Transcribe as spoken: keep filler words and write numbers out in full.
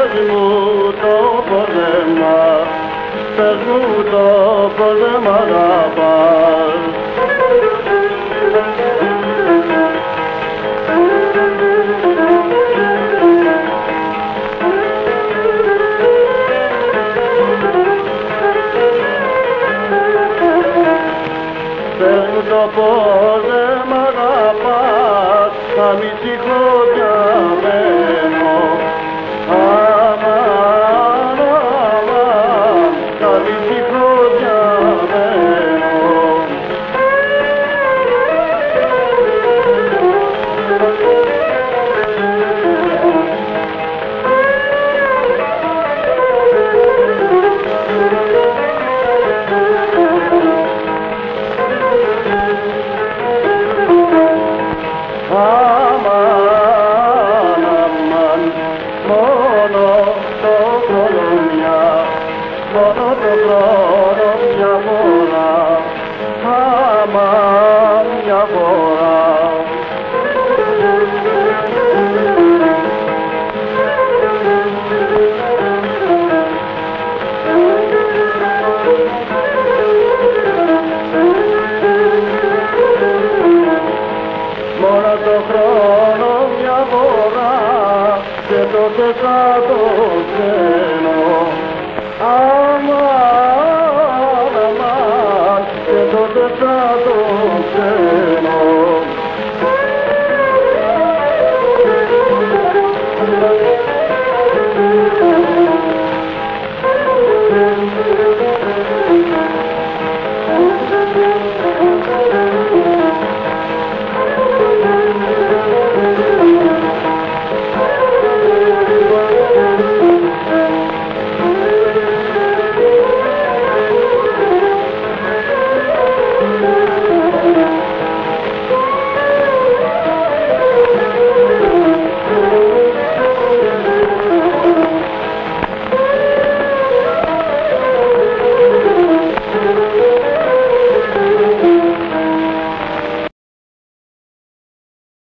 πες μου το πόδεμα, πες μου το πόδεμα αγαπάς. Πες μου το πόδεμα αγαπάς, θα μη σηκώδια μένω. Αμάν, αμάν, θα μη σηκώδια μένω. Αμάν, αμάν, μόνο το χρόνο μια, μόνο το χρόνο μια φορά, αμάν μια φορά. Μόνο το χρόνο μια φορά και τότε θα το ξένω.